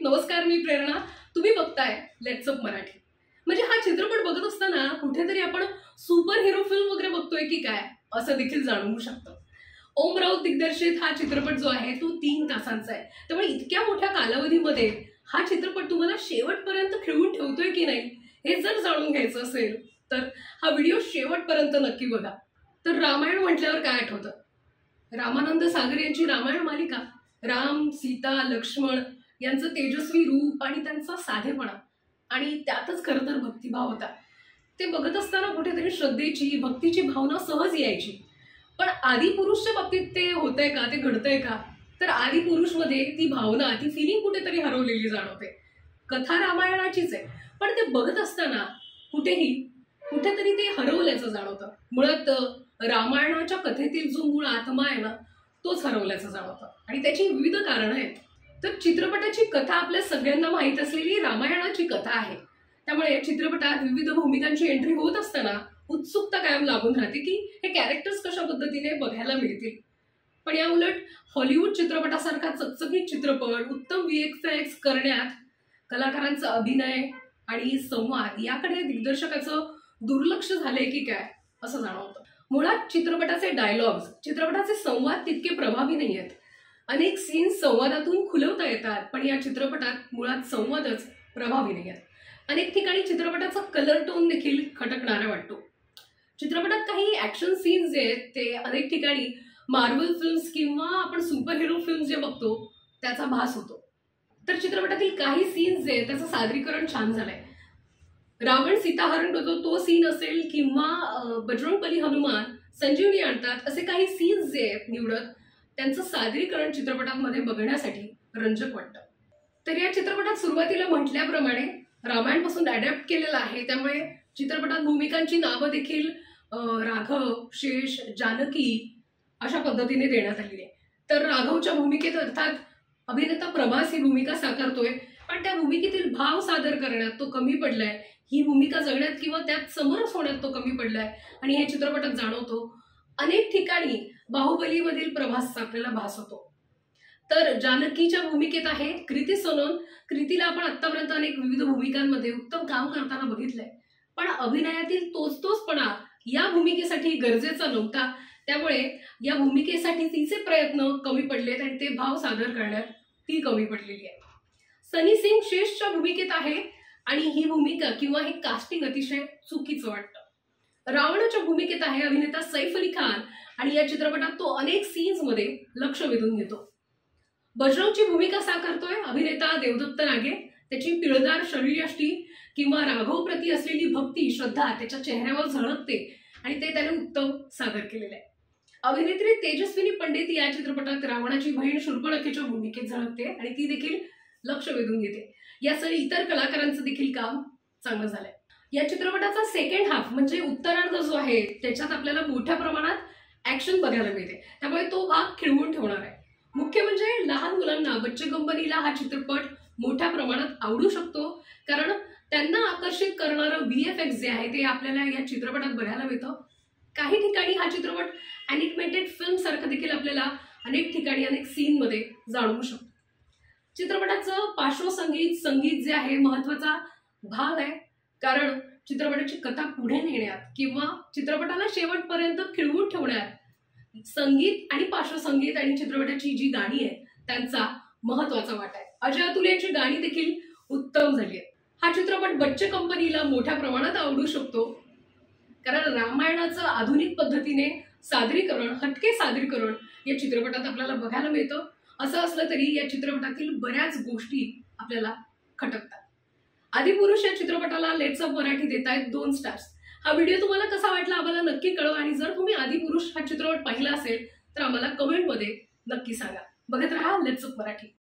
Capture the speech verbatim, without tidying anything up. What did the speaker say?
नमस्कार, मी प्रेरणा. तुम्ही बघताय लेट्स अप मराठी. म्हणजे हा चित्रपट बघत असताना कुठेतरी आपण सुपर हिरो फिल्म वगैरे बघतोय की काय असं देखील जाणवू शकतं. ओम राऊत दिग्दर्शित हा चित्रपट जो आहे तो तीन तासांचा आहे. त्यामुळे इतक्या मोठ्या कालावधीमध्ये हा चित्रपट तुम्हाला शेवटपर्यंत खिळवून ठेवतोय की नाही हे जर जाणून घ्यायचं असेल तर हा व्हिडिओ शेवटपर्यंत नक्की बघा. तर रामायण म्हटल्यावर काय आठवतं? रामानंद सागर यांची रामायण मालिका. राम, सीता, लक्ष्मण यांचं तेजस्वी रूप आणि त्यांचा साधेपणा आणि त्यातच खरं तर भक्तिभाव होता. ते बघत असताना कुठेतरी श्रद्धेची, भक्तीची भावना सहज यायची. पण आदिपुरुषच्या बाबतीत ते होतंय का, ते घडतंय का? तर आदिपुरुषमध्ये ती भावना, ती फिलिंग कुठेतरी हरवलेली जाणवते. कथा रामायणाचीच आहे, पण ते बघत असताना कुठेही कुठेतरी ते हरवल्याचं जाणवतं. मुळात रामायणाच्या कथेतील जो मूळ आत्मा आहे ना तोच हरवल्याचं जाणवतं आणि त्याची विविध कारणं आहेत. तर चित्रपटाची कथा आपल्या सगळ्यांना माहीत असलेली रामायणाची कथा आहे. त्यामुळे या चित्रपटात विविध भूमिकांची एंट्री होत असताना उत्सुकता कायम लागून राहते की हे कॅरेक्टर्स कशा पद्धतीने बघायला मिळतील. पण या उलट हॉलिवूड चित्रपटासारखा चकचकीत चित्रपट उत्तम व्हीएफएक्स करण्यात कलाकारांचा अभिनय आणि संवाद याकडे दिग्दर्शकाचं दुर्लक्ष झालंय की काय असं जाणवतं. मुळात चित्रपटाचे डायलॉग्स, चित्रपटाचे संवाद तितके प्रभावी नाही आहेत. अनेक सीन्स संवादातून खुलवता येतात, पण या चित्रपटात मुळात संवादच प्रभावी नाही आहेत. अनेक ठिकाणी चित्रपटाचा कलर टोन देखील खटकणारा वाटतो. चित्रपटात काही ऍक्शन सीन्स जे आहेत ते अनेक ठिकाणी मार्वल फिल्म्स किंवा आपण सुपर हिरो फिल्म्स जे बघतो त्याचा भास होतो. तर चित्रपटातील काही सीन्स जे आहेत त्याचं सादरीकरण छान झालंय. रावण सीताहरण होतो तो सीन असेल किंवा बजरंगबली हनुमान संजीवनी आणतात असे काही सीन्स जे आहेत निवडत त्यांचं सादरीकरण चित्रपटामध्ये बघण्यासाठी रंजक वाटतं. तर या चित्रपटात सुरुवातीला म्हटल्याप्रमाणे रामायणपासून अडॅप्ट केलेलं आहे. त्यामुळे चित्रपटात भूमिकांची नावं देखील राघव, शेष, जानकी अशा पद्धतीने देण्यात आलेली आहे. तर राघवच्या भूमिकेत अर्थात अभिनेता प्रभास ही भूमिका साकारतोय, पण त्या भूमिकेतील भाव सादर करण्यात तो कमी पडलाय. ही भूमिका जगण्यात किंवा त्यात समरस होण्यात तो कमी पडलाय आणि हे चित्रपटात जाणवतो. अनेक ठिकाणी बाहुबलीमधील प्रभास आपल्याला भास होतो. तर जानकीच्या भूमिकेत आहे कृती सोनोन. कृतीला आपण आतापर्यंत अनेक विविध भूमिकांमध्ये उत्तम काम करताना बघितलंय, पण अभिनयातील तोच तोचपणा या भूमिकेसाठी गरजेचा नव्हता. त्यामुळे या भूमिकेसाठी तिचे प्रयत्न कमी पडलेत आणि ते भाव सादर करण्यात ती कमी पडलेली आहे. सनी सिंग शेषच्या भूमिकेत आहे आणि ही भूमिका किंवा हे कास्टिंग अतिशय चुकीचं वाटतं. रावणाच्या भूमिकेत आहे अभिनेता सैफ अली खान आणि या चित्रपटात तो अनेक सीन्स मध्ये लक्ष वेधून घेतो. बजरंगची भूमिका साकारतोय अभिनेता देवदत्त नागे. त्याची पिळदार शरीरयष्टी किंवा राघव प्रती असलेली भक्ती, श्रद्धा त्याच्या चेहऱ्यावर झळकते आणि ते त्याने उत्तम सादर केलेलं आहे. अभिनेत्री तेजस्विनी पंडित या चित्रपटात रावणाची बहीण शूर्पणखेच्या भूमिकेत झळकते आणि ती देखील लक्ष वेधून घेते. यासह इतर कलाकारांचं देखील काम चांगलं झालंय. या चित्रपटाचा सेकंड हाफ म्हणजे उत्तरार्ध जो आहे त्याच्यात आपल्याला मोठ्या प्रमाणात ऍक्शन बघायला मिळते. त्यामुळे तो भाग खिळवून ठेवणार आहे. मुख्य म्हणजे लहान मुलांना, बच्चे कंपनीला हा चित्रपट मोठ्या प्रमाणात आवडू शकतो, कारण त्यांना आकर्षित करणारं व्हीएफएक्स जे आहे ते आपल्याला या चित्रपटात बघायला मिळतं. काही ठिकाणी हा चित्रपट ॲनिमेटेड फिल्म सारखं देखील आपल्याला अनेक ठिकाणी अनेक सीन मध्ये जाणवू शकतो. चित्रपटाचं पार्श्वसंगीत, संगीत जे आहे महत्वाचा भाग आहे, कारण चित्रपटाची कथा पुढे नेण्यात किंवा चित्रपटाला शेवटपर्यंत खिळवून ठेवण्यात संगीत आणि पार्श्वसंगीत आणि चित्रपटाची जी गाणी आहेत त्यांचा महत्वाचा वाटा आहे. अजय अतुल यांची गाणी देखील उत्तम झाली आहेत. हा चित्रपट बच्चे कंपनीला मोठ्या प्रमाणात आवडू शकतो, कारण रामायणाचं आधुनिक पद्धतीने सादरीकरण, हटके सादरीकरण या चित्रपटात आपल्याला बघायला मिळतं. असं असलं तरी या चित्रपटातील बऱ्याच गोष्टी आपल्याला खटकतात. आदिपुरुष या चित्रपटाला लेट्स अप मराठी देत आहेत दोन स्टार्स. हा व्हिडिओ तुम्हाला कसा वाटला आम्हाला नक्की कळवा आणि जर तुम्ही आदिपुरुष हा चित्रपट पाहिला असेल तर आम्हाला कमेंटमध्ये नक्की सांगा. बघत राहा लेट्स अप मराठी.